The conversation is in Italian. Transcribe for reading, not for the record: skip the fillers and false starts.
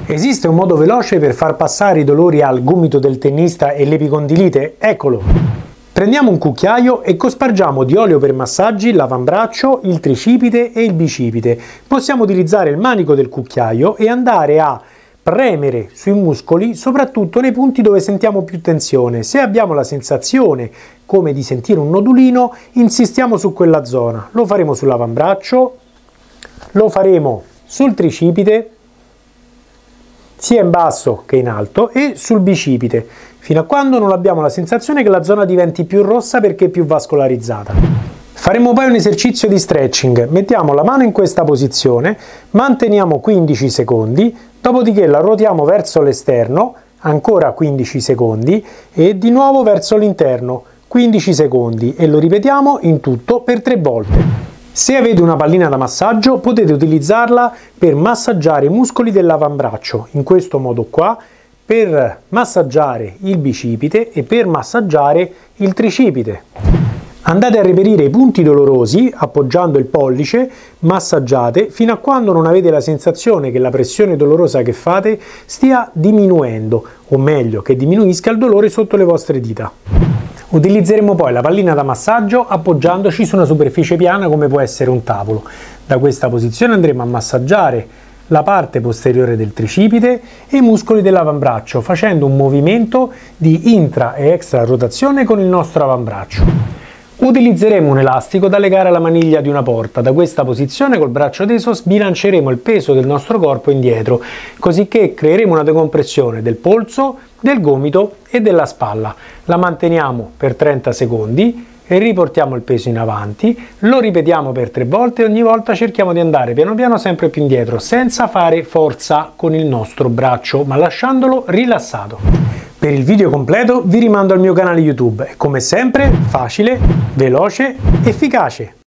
Esiste un modo veloce per far passare i dolori al gomito del tennista e l'epicondilite? Eccolo! Prendiamo un cucchiaio e cospargiamo di olio per massaggi l'avambraccio, il tricipite e il bicipite. Possiamo utilizzare il manico del cucchiaio e andare a premere sui muscoli, soprattutto nei punti dove sentiamo più tensione. Se abbiamo la sensazione come di sentire un nodulino, insistiamo su quella zona. Lo faremo sull'avambraccio, lo faremo sul tricipite, sia in basso che in alto, e sul bicipite, fino a quando non abbiamo la sensazione che la zona diventi più rossa perché è più vascolarizzata. Faremo poi un esercizio di stretching. Mettiamo la mano in questa posizione, manteniamo 15 secondi, dopodiché la ruotiamo verso l'esterno, ancora 15 secondi, e di nuovo verso l'interno, 15 secondi, e lo ripetiamo in tutto per 3 volte. Se avete una pallina da massaggio potete utilizzarla per massaggiare i muscoli dell'avambraccio, in questo modo qua, per massaggiare il bicipite e per massaggiare il tricipite. Andate a reperire i punti dolorosi appoggiando il pollice, massaggiate fino a quando non avete la sensazione che la pressione dolorosa che fate stia diminuendo, o meglio che diminuisca il dolore sotto le vostre dita. Utilizzeremo poi la pallina da massaggio appoggiandoci su una superficie piana come può essere un tavolo. Da questa posizione andremo a massaggiare la parte posteriore del tricipite e i muscoli dell'avambraccio facendo un movimento di intra e extra rotazione con il nostro avambraccio. Utilizzeremo un elastico da legare alla maniglia di una porta. Da questa posizione col braccio teso sbilanceremo il peso del nostro corpo indietro, così che creeremo una decompressione del polso, del gomito e della spalla. La manteniamo per 30 secondi e riportiamo il peso in avanti, lo ripetiamo per 3 volte e ogni volta cerchiamo di andare piano piano sempre più indietro, senza fare forza con il nostro braccio, ma lasciandolo rilassato. Per il video completo vi rimando al mio canale YouTube, è come sempre facile, veloce, efficace.